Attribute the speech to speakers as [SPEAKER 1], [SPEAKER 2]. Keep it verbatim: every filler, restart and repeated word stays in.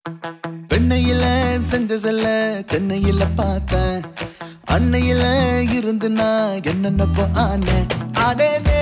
[SPEAKER 1] பெண்ணையில செஞ்ச செல்ல சென்னையில பார்த்தேன் அன்னையில இருந்து நான் என்னென்னப்போ ஆனேன்.